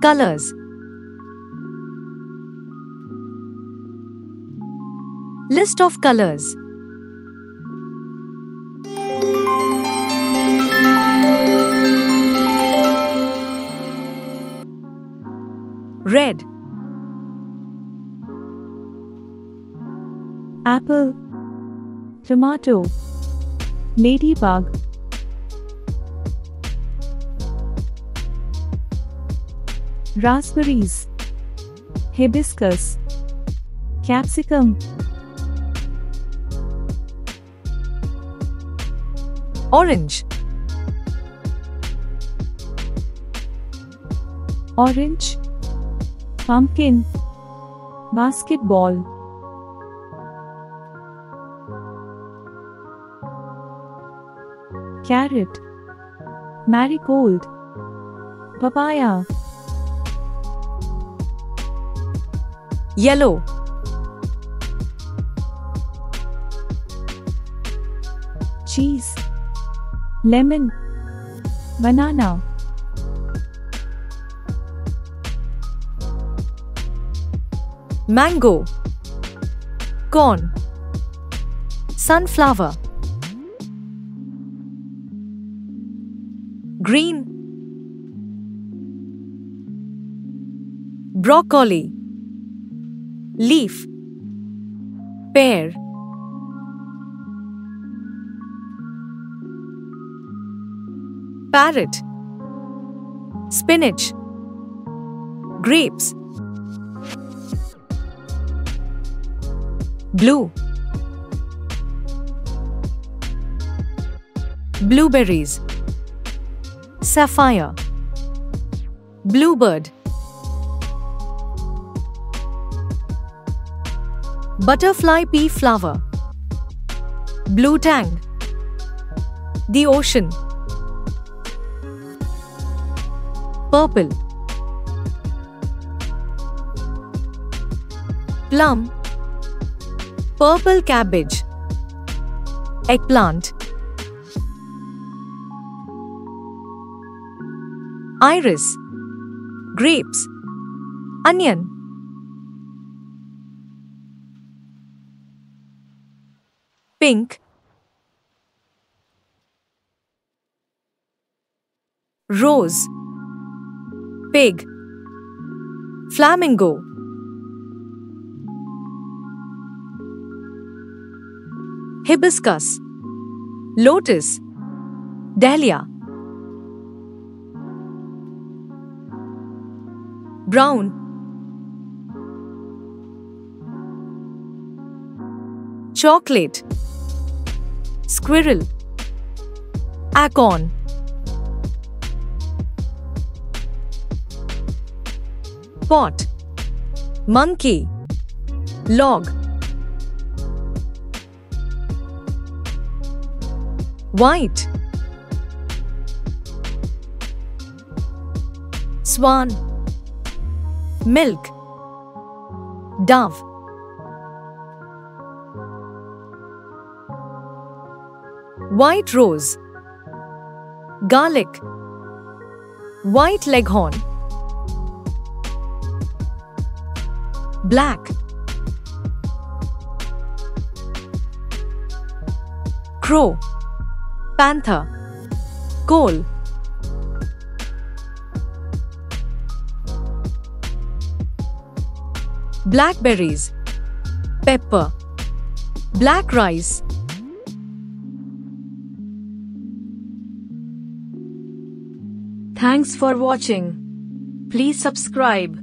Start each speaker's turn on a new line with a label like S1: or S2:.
S1: Colors. List of colors. Red.
S2: Apple, tomato, ladybug, raspberries, hibiscus, capsicum,
S1: Orange.
S2: orange, pumpkin, basketball, carrot, marigold, papaya,
S1: Yellow.
S2: cheese, lemon, banana,
S1: Mango. Corn. Sunflower. Green. Broccoli. Leaf. Pear. Parrot. Spinach. Grapes. Blue. Blueberries. Sapphire. Bluebird. Butterfly pea flower. Blue tang. The ocean. Purple. Plum. Purple cabbage. Eggplant. Iris. Grapes. Onion. Pink. Rose. Pig. Flamingo. Hibiscus. Lotus. Dahlia. Brown. Chocolate. Squirrel. Acorn. Pot. Monkey. Log. White. Swan. Milk. Dove. White rose. Garlic. White leghorn. Black. Crow. Panther. Coal. Blackberries. Pepper. Black rice.
S3: Thanks for watching. Please subscribe.